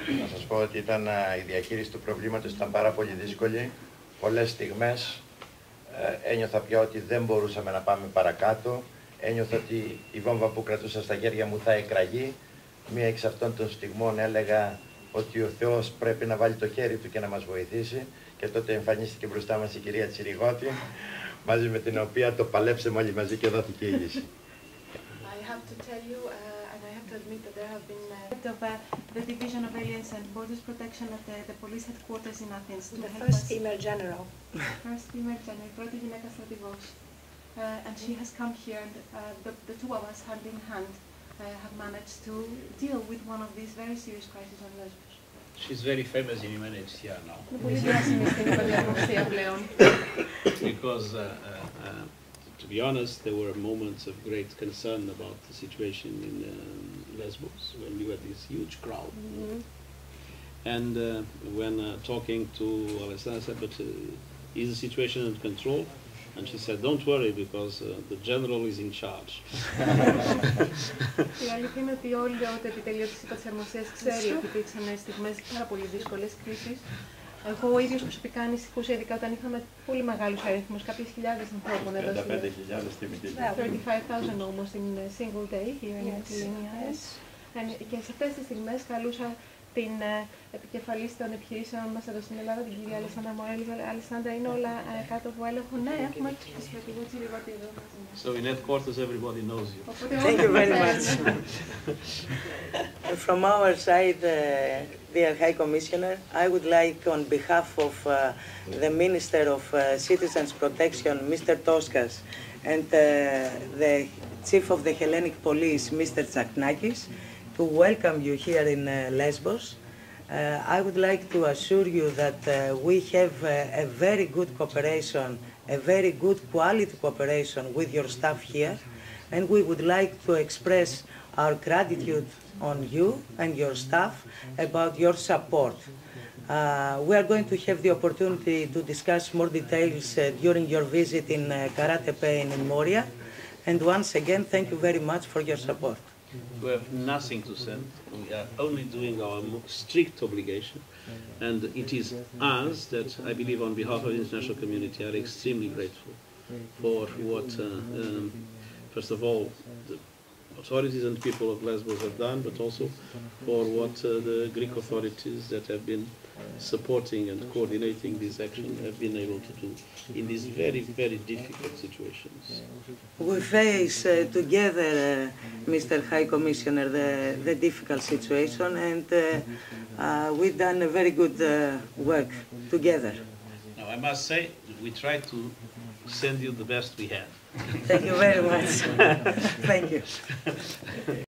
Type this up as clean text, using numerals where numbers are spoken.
Να σας πω ότι η διαχείριση του προβλήματος ήταν πάρα πολύ δύσκολη. Πολλές στιγμές ένιωθα πια ότι δεν μπορούσαμε να πάμε παρακάτω. Ένιωθα ότι η βόμβα που κρατούσα στα χέρια μου θα εκραγεί. Μία εξ αυτών των στιγμών έλεγα ότι ο Θεός πρέπει να βάλει το χέρι του και να μας βοηθήσει. Και τότε εμφανίστηκε μπροστά μας η κυρία Τσιριγώτη, μαζί με την οποία το παλέψαμε όλοι μαζί και δόθηκε η λύση. To admit that there have been the Division of Aliens and Borders Protection at the police headquarters in Athens. The first female general. First female general, πρώτη γυναίκα στρατηγός. And she has come here, and the two of us, hand in hand, have managed to deal with one of these very serious crises on Lesbos. She's very famous in UNHCR now. Πολύ διάσημη στην υπηρεσία πλέον. Because to be honest, there were moments of great concern about the situation in Lesbos when we had this huge crowd. And when talking to Alessandra, I said, but is the situation under control? And she said, don't worry, because the general is in charge. Η αλήθεια είναι ότι όλο το επιτελείο της υπαρξαρμοσίας ξέρει ότι υπήρξαν στιγμές πάρα πολύ δύσκολες κρίσεις. Εγώ ο ίδιος προσωπικά ανησυχούσα, ειδικά όταν είχαμε πολύ μεγάλους αριθμούς, κάποιες χιλιάδες ανθρώπων εδώ. 35.000 στη Μυτιλίνη. 35,000 almost in a single day here in Mytilene. Και σε αυτές τις στιγμές καλούσα την επικεφαλής των επιχειρήσεων μας εδώ στην Ελλάδα, την κυρία Αλεσάνδρα Μορέλη. Αλεσάνδρα, είναι όλα κάτω από έλεγχο? Ναι, έχουμε τη στρατηγό Τσιριγώτη εδώ. So in headquarters everybody knows you. Thank you very much. From our side, dear High Commissioner, I would like, on behalf of the Minister of Citizens Protection, Mr. Toskas, and the Chief of the Hellenic Police, Mr. Tsaknakis, to welcome you here in Lesbos. I would like to assure you that we have a very good cooperation, a very good quality cooperation with your staff here, and we would like to express our gratitude on you and your staff about your support. We are going to have the opportunity to discuss more details during your visit in Karatepe and in Moria, and once again, thank you very much for your support. We have nothing to send. We are only doing our strict obligation. And it is us that, I believe, on behalf of the international community, are extremely grateful for what, first of all, the authorities and people of Lesbos have done, but also for what the Greek authorities that have been supporting and coordinating this action have been able to do in these very, very difficult situations. We face together, Mr. High Commissioner, the difficult situation, and we've done a very good work together. Now, I must say, we tried to send you the best we had. Thank you very much. Thank you.